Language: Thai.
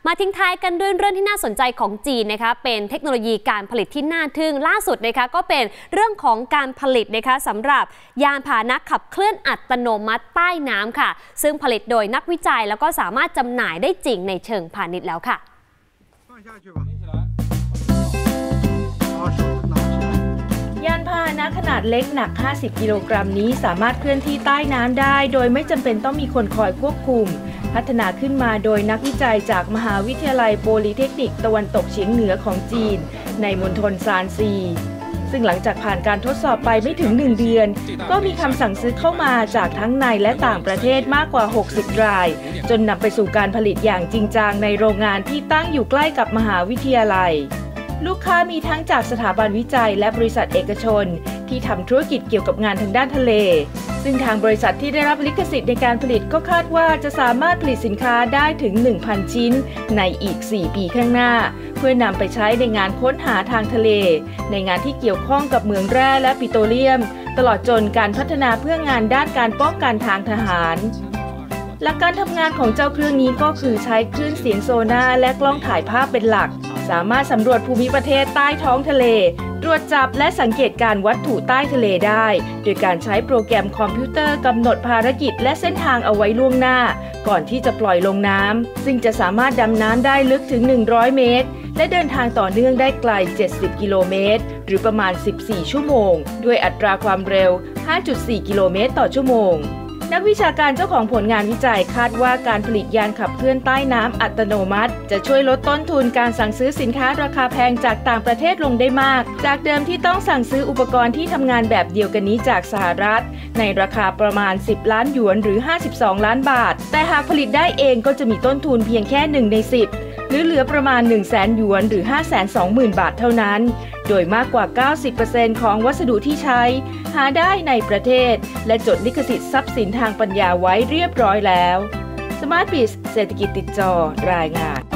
มาทิ้งท้ายกันด้วยเรื่องที่น่าสนใจของจีนนะคะเป็นเทคโนโลยีการผลิตที่น่าทึ่งล่าสุดนะคะก็เป็นเรื่องของการผลิตนะคะสำหรับยานพาหนะขับเคลื่อนอัตโนมัติใต้น้ำค่ะซึ่งผลิตโดยนักวิจัยแล้วก็สามารถจำหน่ายได้จริงในเชิงพาณิชย์แล้วค่ะยานพาหนะขนาดเล็กหนัก 50 กิโลกรัมนี้สามารถเคลื่อนที่ใต้น้ำได้โดยไม่จำเป็นต้องมีคนคอยควบคุมพัฒนาขึ้นมาโดยนักวิจัยจากมหาวิทยาลัยโพลีเทคนิคตะวันตกเฉียงเหนือของจีนในมณฑลซานซีซึ่งหลังจากผ่านการทดสอบไปไม่ถึง1 เดือนก็มีคำสั่งซื้อเข้ามาจากทั้งในและต่างประเทศมากกว่า60 รายจนนำไปสู่การผลิตอย่างจริงจังในโรงงานที่ตั้งอยู่ใกล้กับมหาวิทยาลัยลูกค้ามีทั้งจากสถาบันวิจัยและบริษัทเอกชนที่ทำธุรกิจเกี่ยวกับงานทางด้านทะเลซึ่งทางบริษัทที่ได้รับลิขสิทธิ์ในการผลิตก็คาดว่าจะสามารถผลิตสินค้าได้ถึง 1,000 ชิ้นในอีก 4 ปีข้างหน้าเพื่อนำไปใช้ในงานค้นหาทางทะเลในงานที่เกี่ยวข้องกับเหมืองแร่และปิโตรเลียมตลอดจนการพัฒนาเพื่องานด้านการป้องกันทางทหารหลักการทำงานของเจ้าเครื่องนี้ก็คือใช้คลื่นเสียงโซน่าและกล้องถ่ายภาพเป็นหลักสามารถสำรวจภูมิประเทศใต้ท้องทะเลตรวจจับและสังเกตการวัตถุใต้ทะเลได้โดยการใช้โปรแกรมคอมพิวเตอร์กำหนดภารกิจและเส้นทางเอาไว้ล่วงหน้าก่อนที่จะปล่อยลงน้ำซึ่งจะสามารถดำน้ำได้ลึกถึง100 เมตรและเดินทางต่อเนื่องได้ไกล70 กิโลเมตรหรือประมาณ14 ชั่วโมงด้วยอัตราความเร็ว 5.4 กิโลเมตรต่อชั่วโมงนักวิชาการเจ้าของผลงานวิจัยคาดว่าการผลิตยานขับเคลื่อนใต้น้ำอัตโนมัติจะช่วยลดต้นทุนการสั่งซื้อสินค้าราคาแพงจากต่างประเทศลงได้มากจากเดิมที่ต้องสั่งซื้ออุปกรณ์ที่ทำงานแบบเดียวกันนี้จากสหรัฐในราคาประมาณ10 ล้านหยวนหรือ52 ล้านบาทแต่หากผลิตได้เองก็จะมีต้นทุนเพียงแค่1 ใน 10หรือเหลือประมาณ 100,000 หยวนหรือ 520,000 บาทเท่านั้นโดยมากกว่า 90% ของวัสดุที่ใช้หาได้ในประเทศและจดลิขสิทธิ์ทรัพย์สินทางปัญญาไว้เรียบร้อยแล้ว Smart Biz เศรษฐกิจติดจอรายงาน